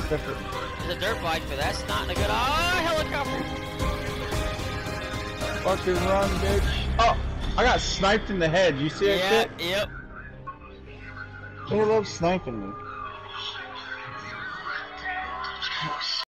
Different. There's a dirt bike, but that's not a good. Oh, helicopter! Fucking run, bitch. Oh, I got sniped in the head. You see that shit? Yep. They love sniping me.